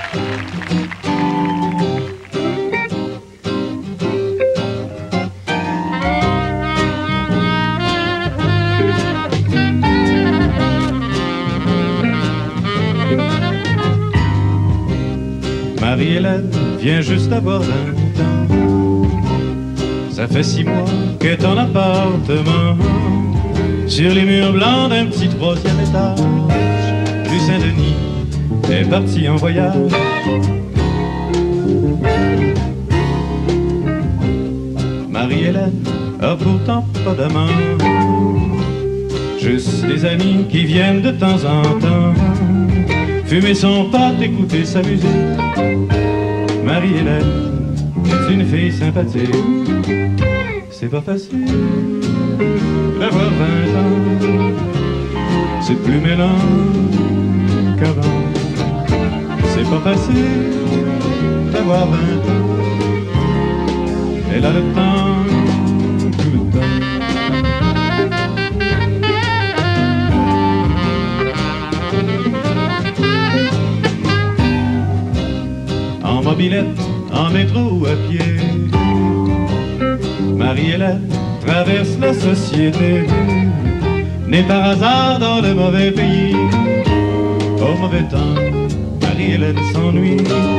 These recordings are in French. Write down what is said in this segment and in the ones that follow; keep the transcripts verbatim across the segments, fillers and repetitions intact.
Marie-Hélène vient juste d'avoir vingt ans. Ça fait six mois qu'est en appartement sur les murs blancs d'un petit troisième étage. Du Saint-Denis est parti en voyage. Marie-Hélène a pourtant pas d'amant, juste des amis qui viennent de temps en temps fumer son pot, écouter sa musique. Marie-Hélène est une fille sympathique. C'est pas facile d'avoir vingt ans, c'est plus mêlant qu'avant. C'est pas facile d'avoir vingt ans, elle a le temps, tout le temps. En mobilette, en métro ou à pied, Marie-Hélène traverse la société. Née par hasard dans le mauvais pays, au mauvais temps, Marie-Hélène s'ennuie.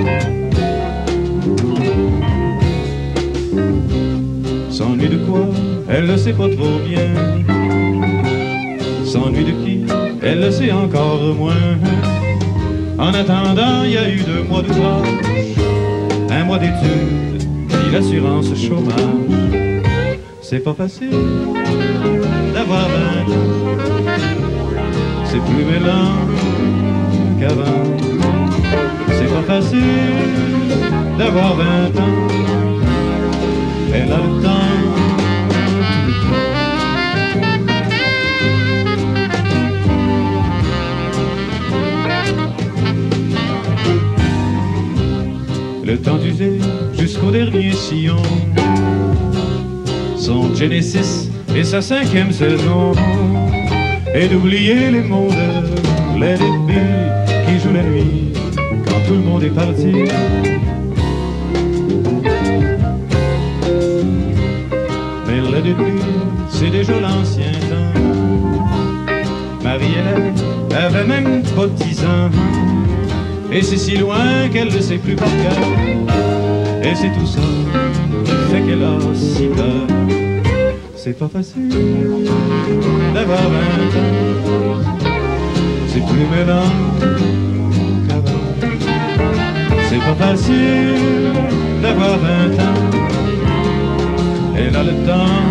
S'ennuie de quoi? Elle ne sait pas trop bien. S'ennuie de qui? Elle le sait encore moins. En attendant, il y a eu deux mois d'ouvrage, un mois d'études, puis l'assurance chômage. C'est pas facile d'avoir vingt ans, c'est plus mêlant qu'avant. C'est pas facile d'avoir vingt ans, elle a le temps, tout le temps. Le temps d'user jusqu'au dernier sillon son Genesis et sa cinquième saison, et d'oublier les mots de Let It Be qui joue la nuit quand tout le monde est parti. Mais Let It Be, c'est déjà l'ancien temps. Marie-Hélène avait même pas dix ans, et c'est si loin qu'elle ne sait plus par cœur. Et c'est tout ça qui fait qu'elle a si peur. C'est pas facile d'avoir vingt ans, c'est plus mêlant qu'avant. C'est pas facile d'avoir vingt ans, elle a le temps.